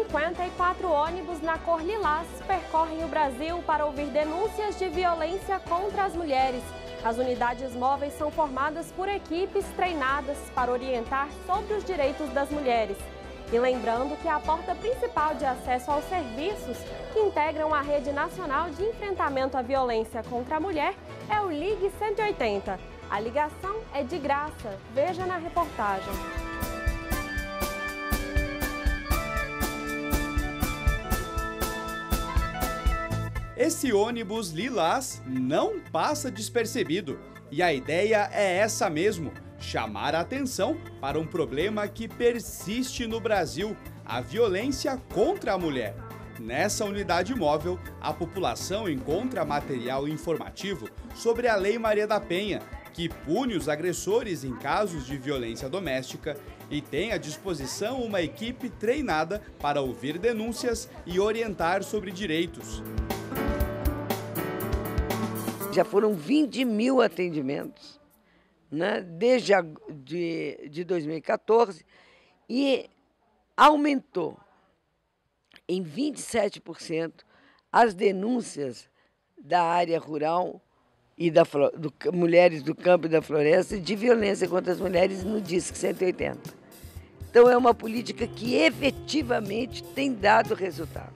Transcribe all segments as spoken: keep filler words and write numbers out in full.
cinquenta e quatro ônibus na cor lilás percorrem o Brasil para ouvir denúncias de violência contra as mulheres. As unidades móveis são formadas por equipes treinadas para orientar sobre os direitos das mulheres. E lembrando que a porta principal de acesso aos serviços que integram a Rede Nacional de Enfrentamento à Violência contra a Mulher é o Ligue cento e oitenta. A ligação é de graça. Veja na reportagem. Esse ônibus lilás não passa despercebido. E a ideia é essa mesmo, chamar a atenção para um problema que persiste no Brasil, a violência contra a mulher. Nessa unidade móvel, a população encontra material informativo sobre a Lei Maria da Penha, que pune os agressores em casos de violência doméstica e tem à disposição uma equipe treinada para ouvir denúncias e orientar sobre direitos. Já foram vinte mil atendimentos, né, desde a, de, de dois mil e quatorze e aumentou em vinte e sete por cento as denúncias da área rural e da do, mulheres do campo e da floresta de violência contra as mulheres no Disque cento e oitenta. Então é uma política que efetivamente tem dado resultado.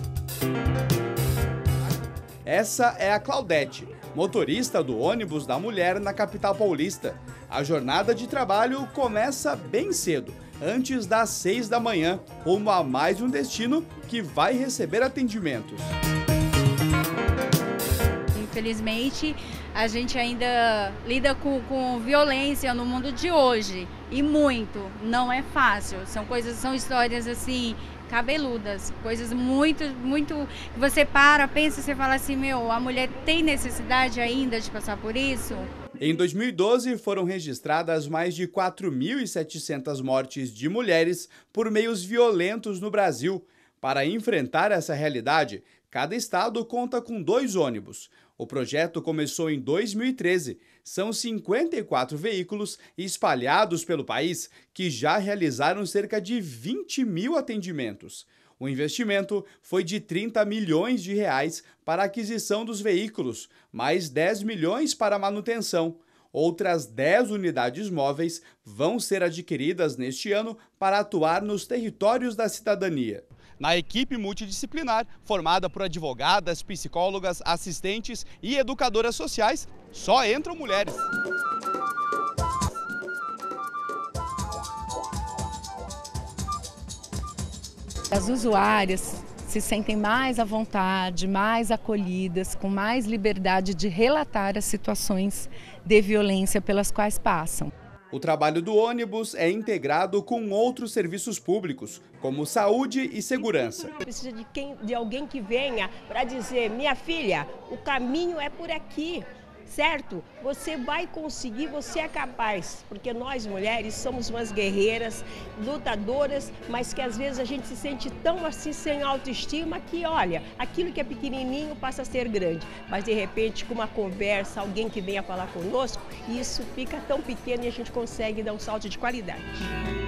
Essa é a Claudete, motorista do ônibus da mulher na capital paulista. A jornada de trabalho começa bem cedo, antes das seis da manhã, rumo a mais um destino que vai receber atendimentos. Infelizmente, a gente ainda lida com, com violência no mundo de hoje, e muito, não é fácil. São coisas, são histórias assim, cabeludas, coisas muito, muito, você para, pensa, você fala assim, meu, a mulher tem necessidade ainda de passar por isso? Em dois mil e doze, foram registradas mais de quatro mil e setecentas mortes de mulheres por meios violentos no Brasil. Para enfrentar essa realidade, cada estado conta com dois ônibus. O projeto começou em dois mil e treze. São cinquenta e quatro veículos espalhados pelo país que já realizaram cerca de vinte mil atendimentos. O investimento foi de trinta milhões de reais para a aquisição dos veículos, mais dez milhões para a manutenção. Outras dez unidades móveis vão ser adquiridas neste ano para atuar nos territórios da cidadania. Na equipe multidisciplinar, formada por advogadas, psicólogas, assistentes e educadoras sociais, só entram mulheres. As usuárias se sentem mais à vontade, mais acolhidas, com mais liberdade de relatar as situações de violência pelas quais passam. O trabalho do ônibus é integrado com outros serviços públicos, como saúde e segurança. Precisa de, quem, de alguém que venha para dizer, minha filha, o caminho é por aqui, certo? Você vai conseguir, você é capaz, porque nós mulheres somos umas guerreiras, lutadoras, mas que às vezes a gente se sente tão assim sem autoestima que, olha, aquilo que é pequenininho passa a ser grande, mas de repente com uma conversa, alguém que venha falar conosco, isso fica tão pequeno e a gente consegue dar um salto de qualidade.